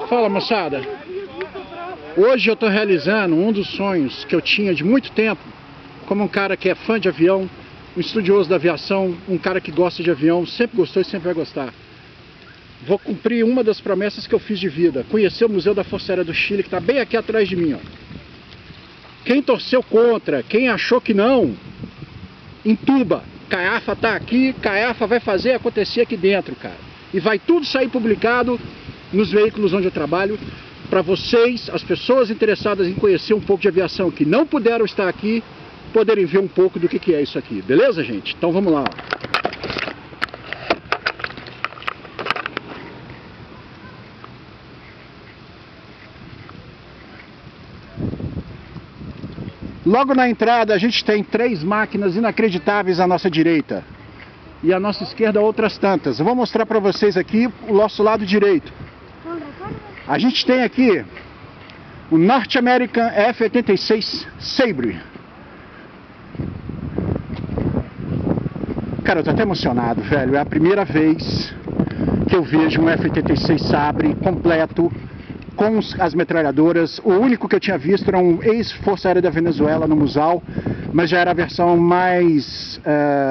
Fala, moçada. Hoje eu estou realizando um dos sonhos que eu tinha de muito tempo, como um cara que é fã de avião, um estudioso da aviação, um cara que gosta de avião, sempre gostou e sempre vai gostar. Vou cumprir uma das promessas que eu fiz de vida, conhecer o Museu da Força Aérea do Chile, que está bem aqui atrás de mim, ó. Quem torceu contra, quem achou que não, entuba. Caiafa está aqui, Caiafa vai fazer acontecer aqui dentro, cara. E vai tudo sair publicado nos veículos onde eu trabalho, para vocês, as pessoas interessadas em conhecer um pouco de aviação que não puderam estar aqui, poderem ver um pouco do que é isso aqui. Beleza, gente? Então vamos lá. Logo na entrada a gente tem 3 máquinas inacreditáveis à nossa direita. E à nossa esquerda outras tantas. Eu vou mostrar para vocês aqui o nosso lado direito. A gente tem aqui o North American F-86 Sabre. Cara, eu tô até emocionado, velho. É a primeira vez que eu vejo um F-86 Sabre completo, com as metralhadoras. O único que eu tinha visto era um ex-Força Aérea da Venezuela no Musal, mas já era a versão mais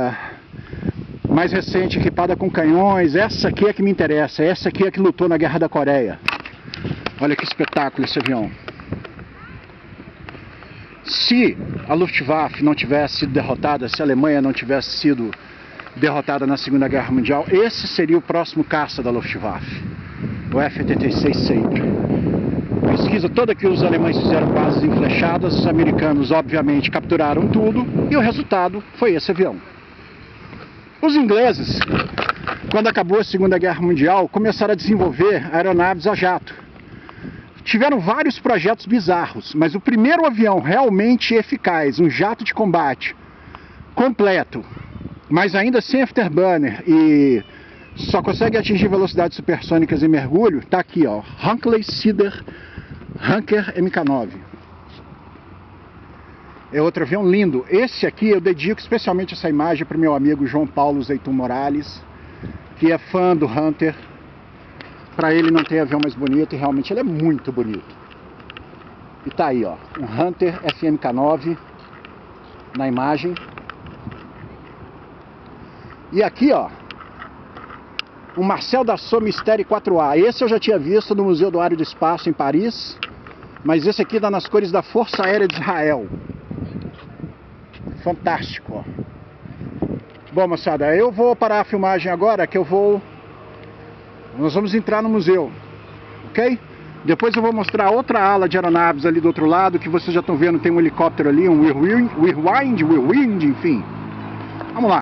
recente, equipada com canhões. Essa aqui é que me interessa, essa aqui é que lutou na Guerra da Coreia. Olha que espetáculo esse avião. Se a Luftwaffe não tivesse sido derrotada, se a Alemanha não tivesse sido derrotada na Segunda Guerra Mundial, esse seria o próximo caça da Luftwaffe, o F-86 Sabre. A pesquisa toda que os alemães fizeram bases enflechadas, os americanos obviamente capturaram tudo e o resultado foi esse avião. Os ingleses, quando acabou a Segunda Guerra Mundial, começaram a desenvolver aeronaves a jato. Tiveram vários projetos bizarros, mas o primeiro avião realmente eficaz, um jato de combate completo, mas ainda sem afterburner e só consegue atingir velocidades supersônicas em mergulho, tá aqui, ó, Hunkley Cedar Hunker MK9. É outro avião lindo. Esse aqui eu dedico especialmente essa imagem para o meu amigo João Paulo Zeitum Morales, que é fã do Hunter. Para ele não tem avião mais bonito, e realmente ele é muito bonito. E tá aí, ó, um Hunter FMK9 na imagem. E aqui, ó, um Marcel Dassault Mystère 4A. Esse eu já tinha visto no Museu do Aeroespaço em Paris, mas esse aqui dá nas cores da Força Aérea de Israel. Fantástico, ó. Bom, moçada, eu vou parar a filmagem agora, que nós vamos entrar no museu, ok? Depois eu vou mostrar outra ala de aeronaves ali do outro lado, que vocês já estão vendo, tem um helicóptero ali, um Whirlwind, enfim. Vamos lá.